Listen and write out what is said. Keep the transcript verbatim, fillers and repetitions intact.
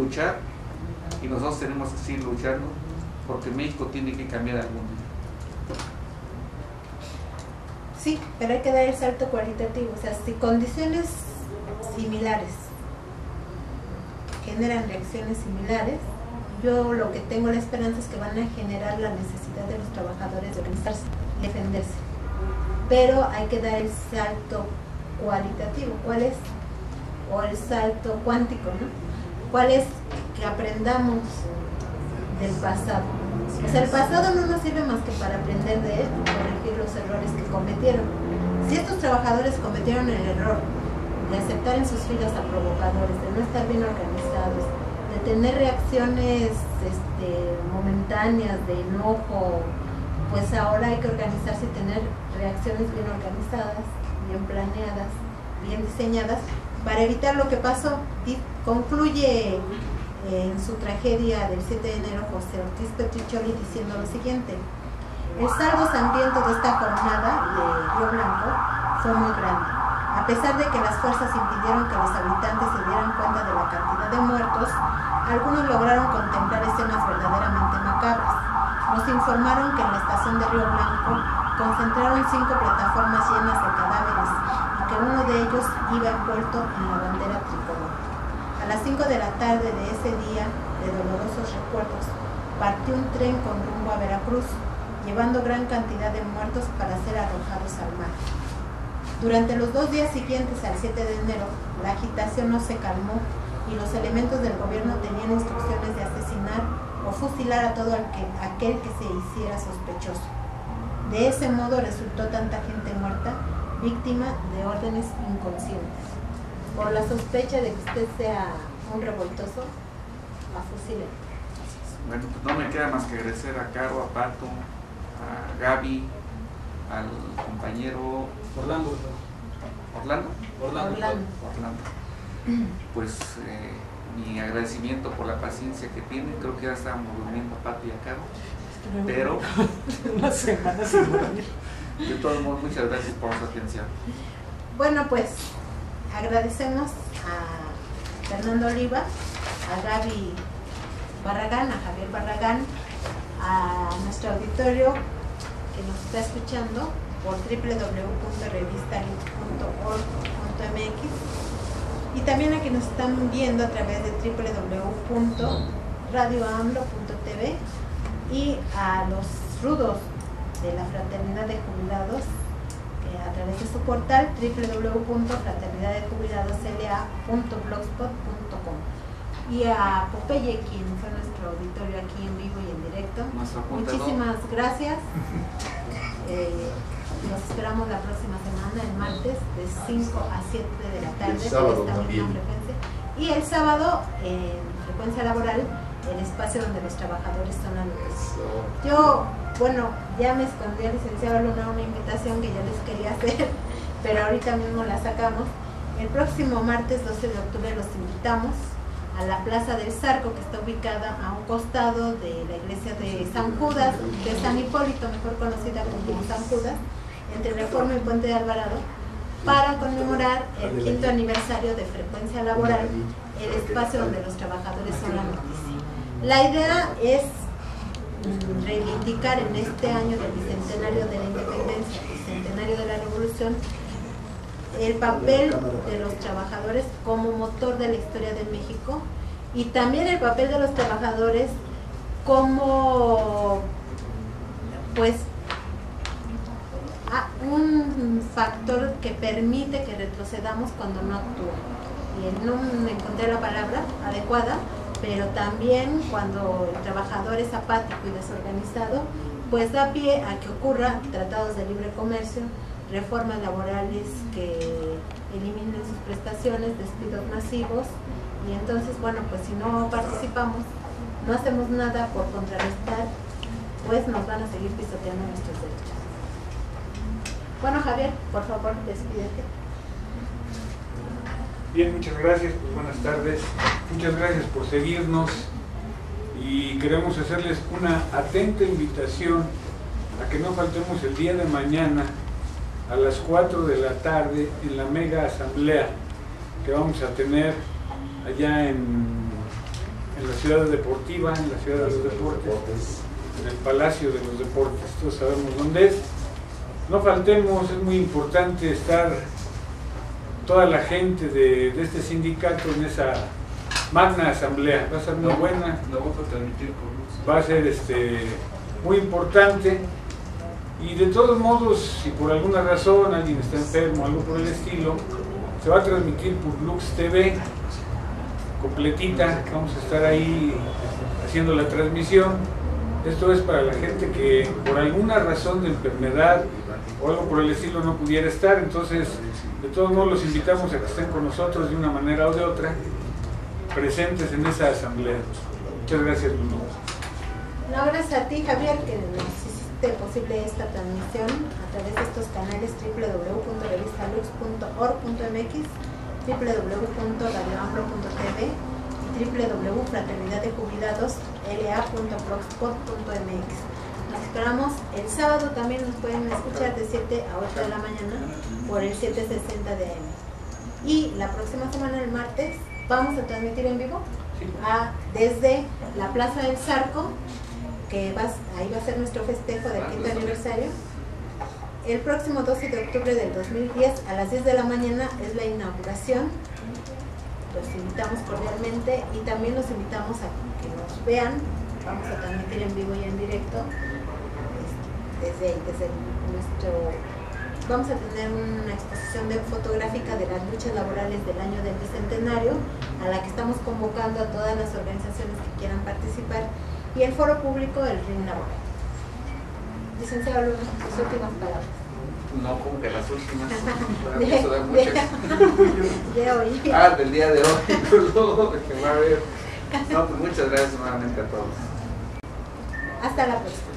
luchar y nosotros tenemos que seguir luchando porque México tiene que cambiar algún día. Sí, pero hay que dar el salto cualitativo, o sea, si condiciones similares generan reacciones similares, yo lo que tengo la esperanza es que van a generar la necesidad de los trabajadores de organizarse, defenderse, pero hay que dar el salto cualitativo. ¿Cuál es? O el salto cuántico, ¿no? ¿Cuál es? Que aprendamos del pasado. O sea, el pasado no nos sirve más que para aprender de él y corregir los errores que cometieron. Si estos trabajadores cometieron el error de aceptar en sus filas a provocadores, de no estar bien organizados, de tener reacciones este, momentáneas, de enojo, pues ahora hay que organizarse y tener reacciones bien organizadas, bien planeadas, bien diseñadas, para evitar lo que pasó. Y concluye en su tragedia del siete de enero José Ortiz Petricholi diciendo lo siguiente: el saldo sangriento de esta jornada de Río Blanco fue muy grande. A pesar de que las fuerzas impidieron que los habitantes se dieran cuenta de la cantidad de muertos, algunos lograron contemplar escenas verdaderamente macabras. Nos informaron que en la estación de Río Blanco concentraron cinco plataformas llenas de cadáveres y que uno de ellos iba envuelto en la bandera tricolor. A las cinco de la tarde de ese día de dolorosos recuerdos, partió un tren con rumbo a Veracruz, llevando gran cantidad de muertos para ser arrojados al mar. Durante los dos días siguientes al siete de enero, la agitación no se calmó y los elementos del gobierno tenían instrucciones de asesinar o fusilar a todo aquel, aquel que se hiciera sospechoso. De ese modo resultó tanta gente muerta, víctima de órdenes inconscientes. Por la sospecha de que usted sea un revoltoso, la fusilen. Bueno, pues no me queda más que agradecer a Caro, a Pato, a Gaby, al compañero Orlando. Orlando. Orlando. Orlando. Orlando. Pues eh, mi agradecimiento por la paciencia que tienen. Creo que ya estábamos durmiendo a Pato y a Caro, pero una semana sin dormir. De todos modos, muchas gracias por su atención. Bueno, pues agradecemos a Fernando Oliva, a Gaby Barragán, a Javier Barragán, a nuestro auditorio que nos está escuchando por doble u doble u doble u punto revista punto org punto m x y también a quienes nos están viendo a través de doble u doble u doble u punto radio amlo punto t v y a los rudos de la Fraternidad de Jubilados eh, a través de su portal doble u doble u doble u punto fraternidad de jubilados l a punto blogspot punto com y a Popeye, quien fue nuestro auditorio aquí en vivo y en directo. Muchísimas gracias. Eh, nos esperamos la próxima semana, el martes, de cinco a siete de la tarde, por esta misma frecuencia. Y el sábado, en Frecuencia Laboral, el espacio donde los trabajadores son la noticia. Yo, bueno, ya me escondí al licenciado Luna una invitación que yo les quería hacer, pero ahorita mismo la sacamos. El próximo martes doce de octubre los invitamos a la Plaza del Zarco, que está ubicada a un costado de la iglesia de San Judas, de San Hipólito, mejor conocida como San Judas, entre Reforma y Puente de Alvarado, para conmemorar el quinto aniversario de Frecuencia Laboral, el espacio donde los trabajadores son la noticia. La idea es reivindicar en este año del bicentenario de la independencia, bicentenario de la revolución, el papel de los trabajadores como motor de la historia de México y también el papel de los trabajadores como pues un factor que permite que retrocedamos cuando no actúa. Y no me encontré la palabra adecuada, pero también cuando el trabajador es apático y desorganizado, pues da pie a que ocurra tratados de libre comercio, reformas laborales que eliminen sus prestaciones, despidos masivos, y entonces, bueno, pues si no participamos, no hacemos nada por contrarrestar, pues nos van a seguir pisoteando nuestros derechos. Bueno, Javier, por favor, despídete. Bien, muchas gracias, pues buenas tardes, muchas gracias por seguirnos y queremos hacerles una atenta invitación a que no faltemos el día de mañana a las cuatro de la tarde en la mega asamblea que vamos a tener allá en ciudad deportiva, en la ciudad de los deportes, en el Palacio de los Deportes, todos sabemos dónde es. No faltemos, es muy importante estar toda la gente de, de este sindicato en esa magna asamblea. Va a ser muy buena, va a ser este, muy importante, y de todos modos, si por alguna razón alguien está enfermo o algo por el estilo, se va a transmitir por Lux T V completita. Vamos a estar ahí haciendo la transmisión. Esto es para la gente que por alguna razón de enfermedad o algo por el estilo no pudiera estar. Entonces, de todos modos, los invitamos a que estén con nosotros de una manera o de otra, presentes en esa asamblea. Muchas gracias, Lulu. No, gracias a ti, Javier, que nos hiciste posible esta transmisión a través de estos canales doble u doble u doble u punto revista lux punto org punto m x, doble u doble u doble u punto radio ambro punto t v y doble u doble u doble u punto fraternidad de jubilados l a punto blogspot punto m x. Nos esperamos el sábado, también nos pueden escuchar de siete a ocho de la mañana por el setecientos sesenta de A M. Y la próxima semana, el martes, vamos a transmitir en vivo a, desde la Plaza del Zarco, que va, ahí va a ser nuestro festejo del quinto aniversario. El próximo doce de octubre del dos mil diez a las diez de la mañana es la inauguración. Los invitamos cordialmente y también los invitamos a que nos vean. Vamos a transmitir en vivo y en directo desde, desde nuestro... Vamos a tener una exposición de fotográfica de las luchas laborales del año del Bicentenario, a la que estamos convocando a todas las organizaciones que quieran participar, y el foro público del R I N laboral. Licenciado Luna, sus últimas palabras. No, como que las últimas. de, eso de, muchas. de, de hoy. Ah, del día de hoy. que va a haber. No, pues muchas gracias nuevamente a todos. Hasta la próxima.